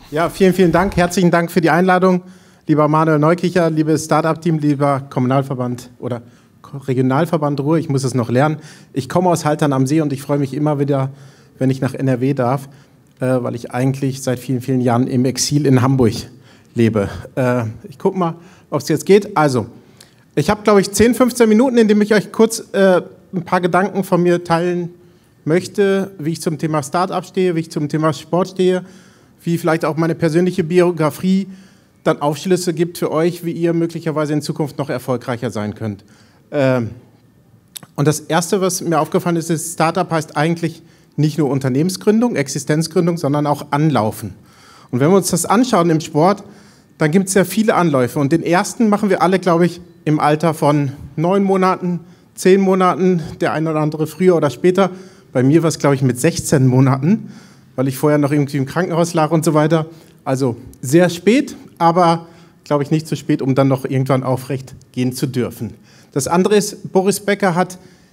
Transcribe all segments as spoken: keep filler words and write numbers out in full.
Ja, vielen, vielen Dank. Herzlichen Dank für die Einladung, lieber Manuel Neukicher, liebes Startup-Team, lieber Kommunalverband oder Regionalverband Ruhr. Ich muss es noch lernen. Ich komme aus Haltern am See und ich freue mich immer wieder, wenn ich nach N R W darf, äh, weil ich eigentlich seit vielen, vielen Jahren im Exil in Hamburg lebe. Äh, ich gucke mal, ob es jetzt geht. Also, ich habe, glaube ich, zehn, fünfzehn Minuten, in denen ich euch kurz äh, ein paar Gedanken von mir teilen möchte, wie ich zum Thema Startup stehe, wie ich zum Thema Sport stehe, wie vielleicht auch meine persönliche Biografie dann Aufschlüsse gibt für euch, wie ihr möglicherweise in Zukunft noch erfolgreicher sein könnt. Ähm, und das Erste, was mir aufgefallen ist, ist, Startup heißt eigentlich nicht nur Unternehmensgründung, Existenzgründung, sondern auch Anlaufen. Und wenn wir uns das anschauen im Sport, dann gibt es ja viele Anläufe. Und den ersten machen wir alle, glaube ich, im Alter von neun Monaten, zehn Monaten, der eine oder andere früher oder später. Bei mir war es, glaube ich, mit sechzehn Monaten, weil ich vorher noch irgendwie im Krankenhaus lag und so weiter. Also sehr spät, aber, glaube ich, nicht zu spät, um dann noch irgendwann aufrecht gehen zu dürfen. Das andere ist, Boris Becker hat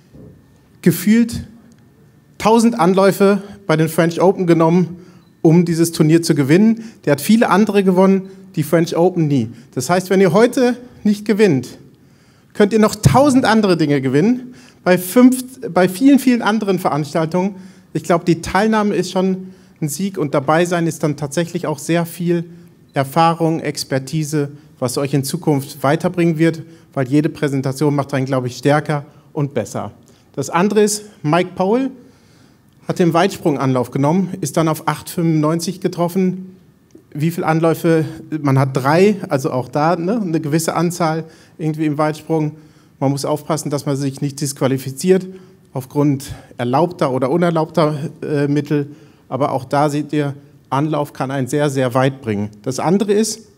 gefühlt tausend Anläufe bei den French Open genommen, um dieses Turnier zu gewinnen. Der hat viele andere gewonnen, die French Open nie. Das heißt, wenn ihr heute nicht gewinnt, könnt ihr noch tausend andere Dinge gewinnen, bei, fünf, bei vielen, vielen anderen Veranstaltungen. Ich glaube, die Teilnahme ist schon ein Sieg und dabei sein ist dann tatsächlich auch sehr viel Erfahrung, Expertise, was euch in Zukunft weiterbringen wird, weil jede Präsentation macht einen, glaube ich, stärker und besser. Das andere ist, Mike Powell hat den Weitsprunganlauf genommen, ist dann auf acht Komma fünfundneunzig getroffen. Wie viele Anläufe? Man hat drei, also auch da ne, eine gewisse Anzahl irgendwie im Weitsprung. Man muss aufpassen, dass man sich nicht disqualifiziert aufgrund erlaubter oder unerlaubter äh, Mittel. Aber auch da seht ihr, Anlauf kann einen sehr, sehr weit bringen. Das andere ist,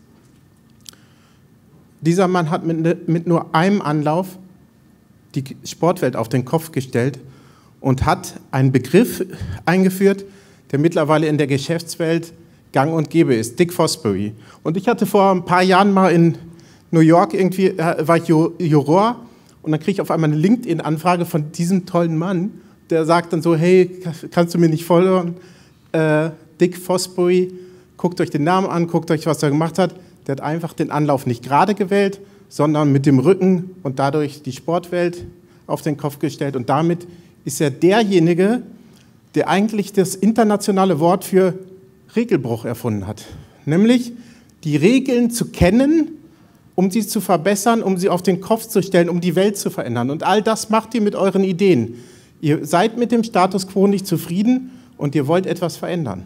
dieser Mann hat mit, mit nur einem Anlauf die Sportwelt auf den Kopf gestellt und hat einen Begriff eingeführt, der mittlerweile in der Geschäftswelt gang und gäbe ist, Dick Fosbury. Und ich hatte vor ein paar Jahren mal in New York, irgendwie äh, war ich Juror und dann kriege ich auf einmal eine LinkedIn-Anfrage von diesem tollen Mann, der sagt dann so, hey, kannst du mir nicht folgen? Äh, Dick Fosbury, guckt euch den Namen an, guckt euch, was er gemacht hat. Der hat einfach den Anlauf nicht gerade gewählt, sondern mit dem Rücken und dadurch die Sportwelt auf den Kopf gestellt. Und damit ist er derjenige, der eigentlich das internationale Wort für Regelbruch erfunden hat. Nämlich die Regeln zu kennen, um sie zu verbessern, um sie auf den Kopf zu stellen, um die Welt zu verändern. Und all das macht ihr mit euren Ideen. Ihr seid mit dem Status quo nicht zufrieden und ihr wollt etwas verändern.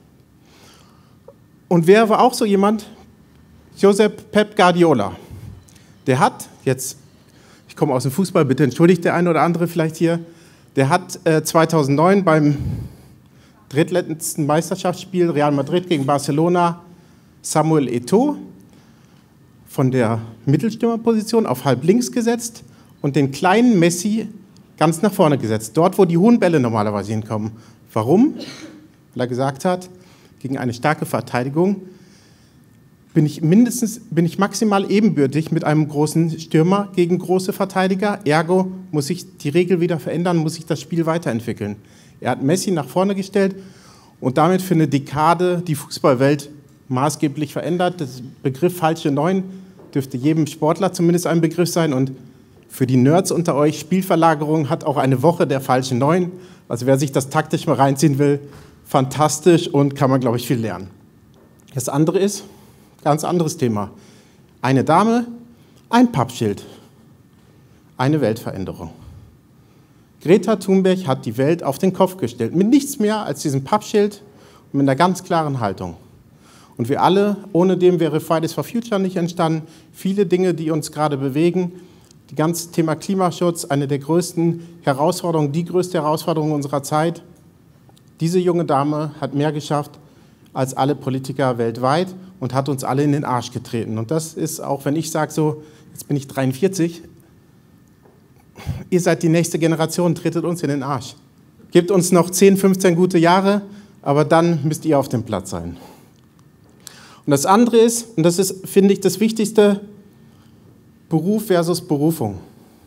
Und wer war auch so jemand? Josep Pep Guardiola. Der hat, jetzt, ich komme aus dem Fußball, bitte entschuldigt der eine oder andere vielleicht hier, der hat äh, zweitausendneun beim drittletzten Meisterschaftsspiel Real Madrid gegen Barcelona Samuel Eto'o von der Mittelstürmerposition auf halb links gesetzt und den kleinen Messi ganz nach vorne gesetzt, dort, wo die hohen Bälle normalerweise hinkommen. Warum? Weil er gesagt hat, gegen eine starke Verteidigung bin ich mindestens, bin ich maximal ebenbürtig mit einem großen Stürmer gegen große Verteidiger. Ergo muss sich die Regel wieder verändern, muss sich das Spiel weiterentwickeln. Er hat Messi nach vorne gestellt und damit für eine Dekade die Fußballwelt maßgeblich verändert. Der Begriff falsche Neun dürfte jedem Sportler zumindest ein Begriff sein. Und für die Nerds unter euch, Spielverlagerung hat auch eine Woche der falschen Neun. Also wer sich das taktisch mal reinziehen will, fantastisch und kann man, glaube ich, viel lernen. Das andere ist, ganz anderes Thema. Eine Dame, ein Pappschild, eine Weltveränderung. Greta Thunberg hat die Welt auf den Kopf gestellt, mit nichts mehr als diesem Pappschild und mit einer ganz klaren Haltung. Und wir alle, ohne dem wäre Fridays for Future nicht entstanden, viele Dinge, die uns gerade bewegen, das ganze Thema Klimaschutz, eine der größten Herausforderungen, die größte Herausforderung unserer Zeit. Diese junge Dame hat mehr geschafft als alle Politiker weltweit und hat uns alle in den Arsch getreten. Und das ist auch, wenn ich sage so, jetzt bin ich dreiundvierzig, ihr seid die nächste Generation, tretet uns in den Arsch. Gebt uns noch zehn, fünfzehn gute Jahre, aber dann müsst ihr auf dem Platz sein. Und das andere ist, und das ist, finde ich, das Wichtigste, Beruf versus Berufung.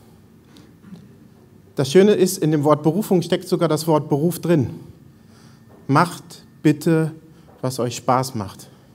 Das Schöne ist, in dem Wort Berufung steckt sogar das Wort Beruf drin. Macht bitte, was euch Spaß macht.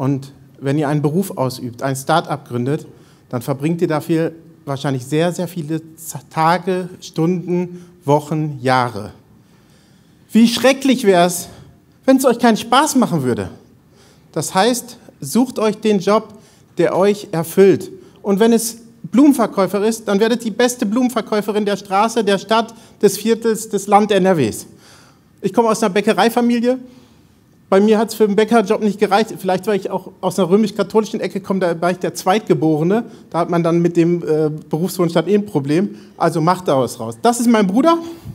Und wenn ihr einen Beruf ausübt, ein Start-up gründet, dann verbringt ihr dafür wahrscheinlich sehr, sehr viele Tage, Stunden, Wochen, Jahre. Wie schrecklich wäre es, wenn es euch keinen Spaß machen würde. Das heißt, sucht euch den Job, der euch erfüllt. Und wenn es Blumenverkäufer ist, dann werdet die beste Blumenverkäuferin der Straße, der Stadt, des Viertels, des Land N R Ws. Ich komme aus einer Bäckereifamilie. Bei mir hat es für den Bäckerjob nicht gereicht. Vielleicht, weil ich auch aus einer römisch-katholischen Ecke komme, da war ich der Zweitgeborene. Da hat man dann mit dem äh, Berufswunsch dann eh ein Problem. Also macht daraus raus. Das ist mein Bruder.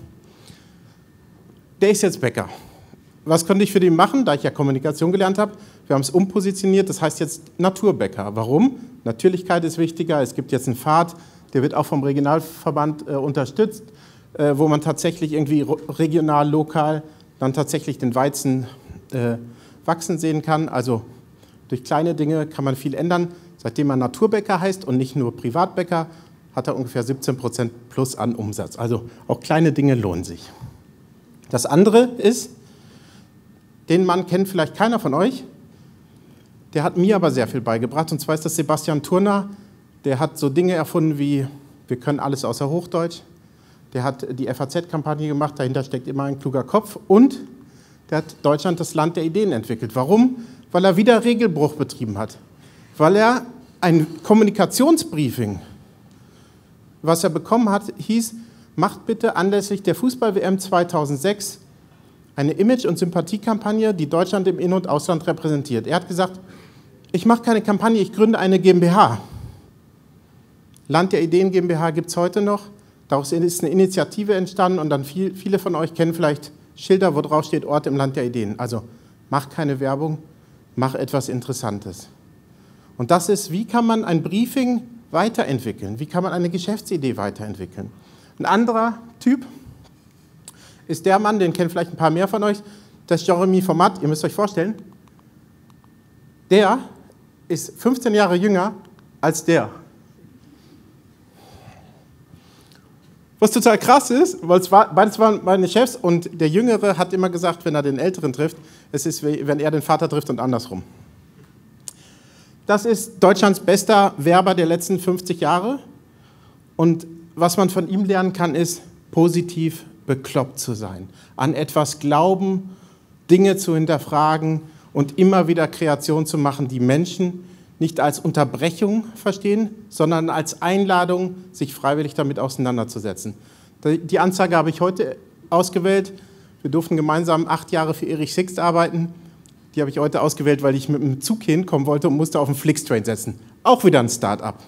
Der ist jetzt Bäcker. Was konnte ich für den machen, da ich ja Kommunikation gelernt habe? Wir haben es umpositioniert, das heißt jetzt Naturbäcker. Warum? Natürlichkeit ist wichtiger. Es gibt jetzt einen Pfad, der wird auch vom Regionalverband äh, unterstützt, äh, wo man tatsächlich irgendwie regional, lokal dann tatsächlich den Weizen äh, wachsen sehen kann. Also durch kleine Dinge kann man viel ändern. Seitdem man Naturbäcker heißt und nicht nur Privatbäcker, hat er ungefähr siebzehn Prozent plus an Umsatz. Also auch kleine Dinge lohnen sich. Das andere ist, den Mann kennt vielleicht keiner von euch, der hat mir aber sehr viel beigebracht, und zwar ist das Sebastian Turner. Der hat so Dinge erfunden wie, wir können alles außer Hochdeutsch. Der hat die F A Z-Kampagne gemacht, dahinter steckt immer ein kluger Kopf, und der hat Deutschland das Land der Ideen entwickelt. Warum? Weil er wieder Regelbruch betrieben hat. Weil er ein Kommunikationsbriefing, was er bekommen hat, hieß, macht bitte anlässlich der Fußball-W M zweitausendsechs eine Image- und Sympathiekampagne, die Deutschland im In- und Ausland repräsentiert. Er hat gesagt, ich mache keine Kampagne, ich gründe eine GmbH. Land der Ideen GmbH gibt es heute noch. Daraus ist eine Initiative entstanden, und dann viel, viele von euch kennen vielleicht Schilder, wo drauf steht Ort im Land der Ideen. Also mach keine Werbung, mach etwas Interessantes. Und das ist, wie kann man ein Briefing weiterentwickeln? Wie kann man eine Geschäftsidee weiterentwickeln? Ein anderer Typ ist der Mann, den kennen vielleicht ein paar mehr von euch, das ist Jeremy Format. Ihr müsst euch vorstellen, der ist fünfzehn Jahre jünger als der. Was total krass ist, weil es war, beides waren meine Chefs, und der Jüngere hat immer gesagt, wenn er den Älteren trifft, es ist, wie wenn er den Vater trifft und andersrum. Das ist Deutschlands bester Werber der letzten fünfzig Jahre, und was man von ihm lernen kann, ist, positiv bekloppt zu sein, an etwas glauben, Dinge zu hinterfragen und immer wieder Kreation zu machen, die Menschen nicht als Unterbrechung verstehen, sondern als Einladung, sich freiwillig damit auseinanderzusetzen. Die Anzeige habe ich heute ausgewählt. Wir durften gemeinsam acht Jahre für Erich Sixt arbeiten. Die habe ich heute ausgewählt, weil ich mit dem Zug hinkommen wollte und musste auf den Flixtrain setzen. Auch wieder ein Start-up.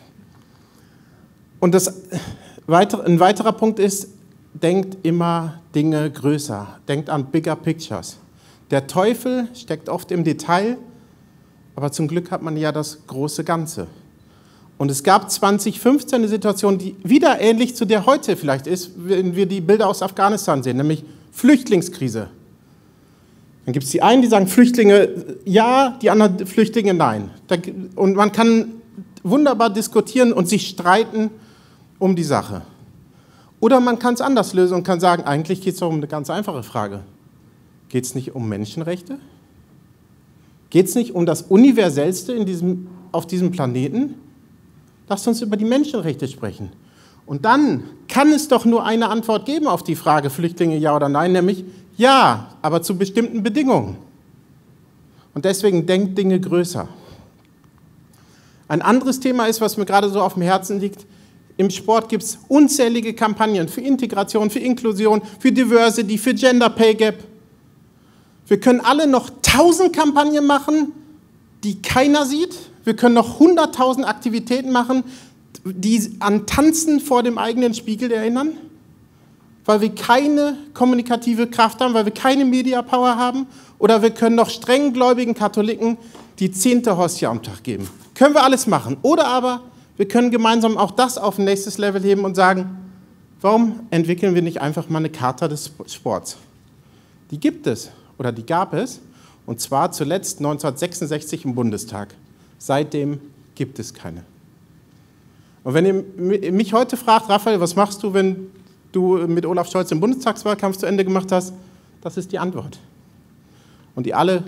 Und das, ein weiterer Punkt ist, denkt immer Dinge größer. Denkt an bigger pictures. Der Teufel steckt oft im Detail, aber zum Glück hat man ja das große Ganze. Und es gab zwanzig fünfzehn eine Situation, die wieder ähnlich zu der heute vielleicht ist, wenn wir die Bilder aus Afghanistan sehen, nämlich Flüchtlingskrise. Dann gibt es die einen, die sagen Flüchtlinge ja, die anderen Flüchtlinge nein. Und man kann wunderbar diskutieren und sich streiten um die Sache. Oder man kann es anders lösen und kann sagen, eigentlich geht es doch um eine ganz einfache Frage. Geht es nicht um Menschenrechte? Geht es nicht um das Universellste in diesem, auf diesem Planeten? Lasst uns über die Menschenrechte sprechen. Und dann kann es doch nur eine Antwort geben auf die Frage, Flüchtlinge ja oder nein, nämlich ja, aber zu bestimmten Bedingungen. Und deswegen denkt Dinge größer. Ein anderes Thema ist, was mir gerade so auf dem Herzen liegt, im Sport gibt es unzählige Kampagnen für Integration, für Inklusion, für Diversity, für Gender Pay Gap. Wir können alle noch tausend Kampagnen machen, die keiner sieht. Wir können noch hunderttausend Aktivitäten machen, die an Tanzen vor dem eigenen Spiegel erinnern, weil wir keine kommunikative Kraft haben, weil wir keine Media Power haben. Oder wir können noch strenggläubigen Katholiken die zehnte Hostie am Tag geben. Können wir alles machen. Oder aber wir können gemeinsam auch das auf ein nächstes Level heben und sagen, warum entwickeln wir nicht einfach mal eine Charta des Sports? Die gibt es oder die gab es, und zwar zuletzt neunzehnhundertsechsundsechzig im Bundestag. Seitdem gibt es keine. Und wenn ihr mich heute fragt, Raphael, was machst du, wenn du mit Olaf Scholz den Bundestagswahlkampf zu Ende gemacht hast, das ist die Antwort. Und ihr alle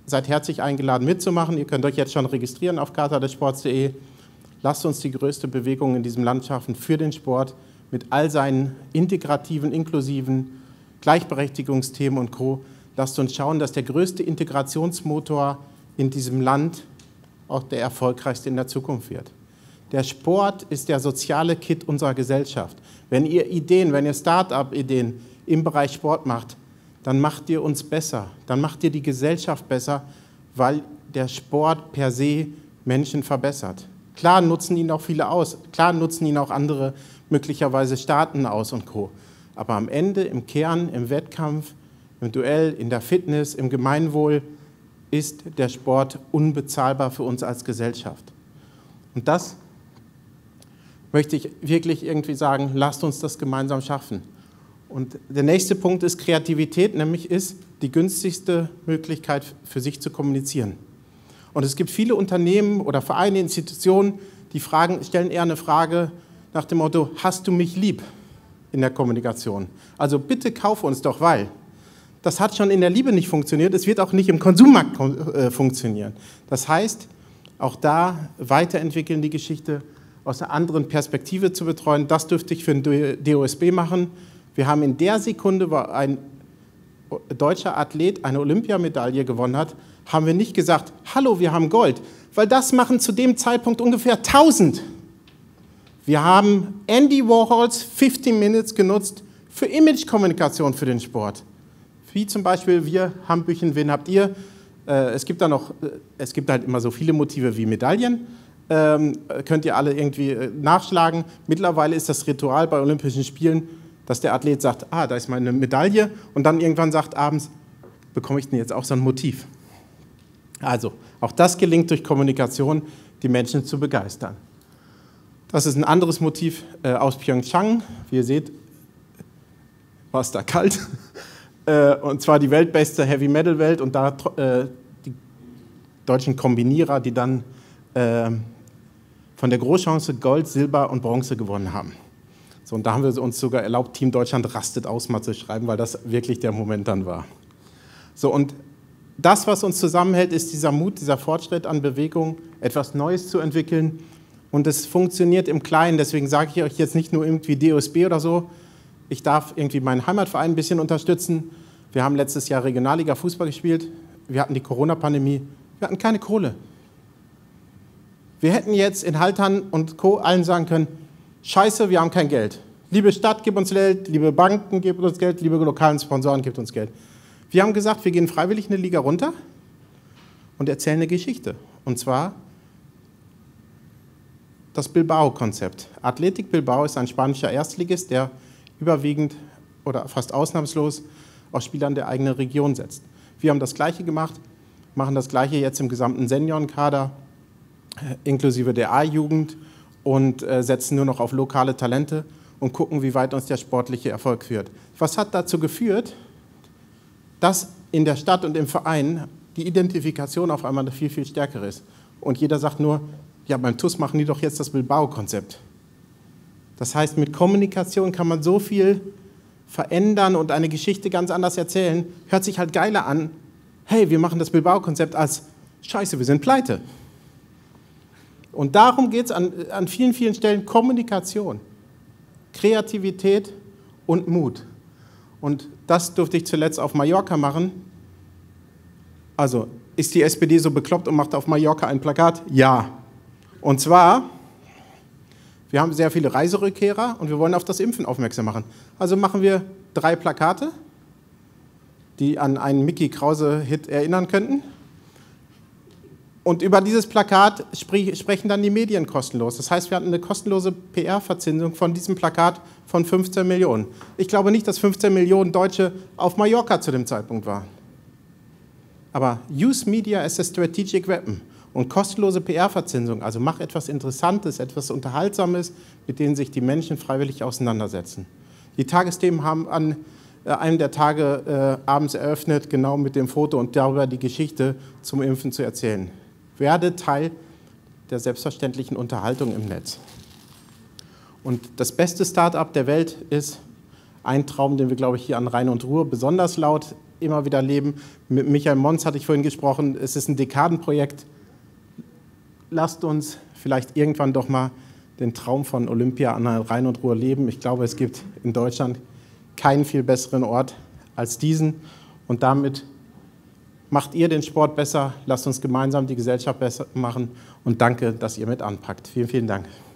seid herzlich eingeladen mitzumachen. Ihr könnt euch jetzt schon registrieren auf charta des sports punkt de. Lasst uns die größte Bewegung in diesem Land schaffen für den Sport mit all seinen integrativen, inklusiven Gleichberechtigungsthemen und Co. Lasst uns schauen, dass der größte Integrationsmotor in diesem Land auch der erfolgreichste in der Zukunft wird. Der Sport ist der soziale Kit unserer Gesellschaft. Wenn ihr Ideen, wenn ihr Start-up-Ideen im Bereich Sport macht, dann macht ihr uns besser, dann macht ihr die Gesellschaft besser, weil der Sport per se Menschen verbessert. Klar nutzen ihn auch viele aus, klar nutzen ihn auch andere möglicherweise Staaten aus und Co. Aber am Ende, im Kern, im Wettkampf, im Duell, in der Fitness, im Gemeinwohl ist der Sport unbezahlbar für uns als Gesellschaft. Und das möchte ich wirklich irgendwie sagen, lasst uns das gemeinsam schaffen. Und der nächste Punkt ist Kreativität, nämlich ist die günstigste Möglichkeit für sich zu kommunizieren. Und es gibt viele Unternehmen oder Vereine, Institutionen, die fragen, stellen eher eine Frage nach dem Motto, hast du mich lieb in der Kommunikation? Also bitte kauf uns doch, weil das hat schon in der Liebe nicht funktioniert, es wird auch nicht im Konsummarkt äh, funktionieren. Das heißt, auch da weiterentwickeln die Geschichte aus einer anderen Perspektive zu betreuen. Das dürfte ich für den D O S B machen. Wir haben in der Sekunde, wo ein deutscher Athlet eine Olympiamedaille gewonnen hat, haben wir nicht gesagt, hallo, wir haben Gold, weil das machen zu dem Zeitpunkt ungefähr tausend. Wir haben Andy Warhols fifteen Minutes genutzt für Imagekommunikation für den Sport. Wie zum Beispiel, wir haben Büchen, wen habt ihr? Äh, es gibt da noch, äh, es gibt halt immer so viele Motive wie Medaillen. Ähm, könnt ihr alle irgendwie äh, nachschlagen. Mittlerweile ist das Ritual bei Olympischen Spielen, dass der Athlet sagt, ah, da ist meine Medaille und dann irgendwann sagt abends, bekomme ich denn jetzt auch so ein Motiv? Also, auch das gelingt durch Kommunikation, die Menschen zu begeistern. Das ist ein anderes Motiv äh, aus Pyeongchang. Wie ihr seht, war es da kalt. äh, und zwar die weltbeste Heavy-Metal-Welt und da äh, die deutschen Kombinierer, die dann äh, von der Großchance Gold, Silber und Bronze gewonnen haben. So, und da haben wir uns sogar erlaubt, Team Deutschland rastet aus, mal zu schreiben, weil das wirklich der Moment dann war. So, und das, was uns zusammenhält, ist dieser Mut, dieser Fortschritt an Bewegung, etwas Neues zu entwickeln. Und es funktioniert im Kleinen, deswegen sage ich euch jetzt nicht nur irgendwie D O S B oder so. Ich darf irgendwie meinen Heimatverein ein bisschen unterstützen. Wir haben letztes Jahr Regionalliga Fußball gespielt. Wir hatten die Corona-Pandemie. Wir hatten keine Kohle. Wir hätten jetzt in Haltern und Co. allen sagen können, Scheiße, wir haben kein Geld. Liebe Stadt, gib uns Geld, liebe Banken, gib uns Geld, liebe lokalen Sponsoren, gebt uns Geld. Wir haben gesagt, wir gehen freiwillig eine Liga runter und erzählen eine Geschichte. Und zwar das Bilbao-Konzept. Athletic Bilbao ist ein spanischer Erstligist, der überwiegend oder fast ausnahmslos aus Spielern der eigenen Region setzt. Wir haben das Gleiche gemacht, machen das Gleiche jetzt im gesamten Seniorenkader, inklusive der A-Jugend, und äh, setzen nur noch auf lokale Talente und gucken, wie weit uns der sportliche Erfolg führt. Was hat dazu geführt, dass in der Stadt und im Verein die Identifikation auf einmal viel, viel stärker ist? Und jeder sagt nur, ja, beim T U S machen die doch jetzt das Bilbao-Konzept. Das heißt, mit Kommunikation kann man so viel verändern und eine Geschichte ganz anders erzählen. Hört sich halt geiler an, hey, wir machen das Bilbao-Konzept, als scheiße, wir sind pleite. Und darum geht es an, an vielen, vielen Stellen, Kommunikation, Kreativität und Mut. Und das durfte ich zuletzt auf Mallorca machen. Also, ist die S P D so bekloppt und macht auf Mallorca ein Plakat? Ja. Und zwar, wir haben sehr viele Reiserückkehrer und wir wollen auf das Impfen aufmerksam machen. Also machen wir drei Plakate, die an einen Mickey Krause-Hit erinnern könnten. Und über dieses Plakat spre- sprechen dann die Medien kostenlos. Das heißt, wir hatten eine kostenlose P R-Verzinsung von diesem Plakat von fünfzehn Millionen. Ich glaube nicht, dass fünfzehn Millionen Deutsche auf Mallorca zu dem Zeitpunkt waren. Aber use media as a strategic weapon und kostenlose P R-Verzinsung, also mach etwas Interessantes, etwas Unterhaltsames, mit denen sich die Menschen freiwillig auseinandersetzen. Die Tagesthemen haben an äh, einem der Tage äh, abends eröffnet, genau mit dem Foto und darüber die Geschichte zum Impfen zu erzählen. Werde Teil der selbstverständlichen Unterhaltung im Netz. Und das beste Start-up der Welt ist ein Traum, den wir, glaube ich, hier an Rhein und Ruhr besonders laut immer wieder leben. Mit Michael Mons hatte ich vorhin gesprochen, es ist ein Dekadenprojekt. Lasst uns vielleicht irgendwann doch mal den Traum von Olympia an der Rhein und Ruhr leben. Ich glaube, es gibt in Deutschland keinen viel besseren Ort als diesen. Und damit macht ihr den Sport besser, lasst uns gemeinsam die Gesellschaft besser machen und danke, dass ihr mit anpackt. Vielen, vielen Dank.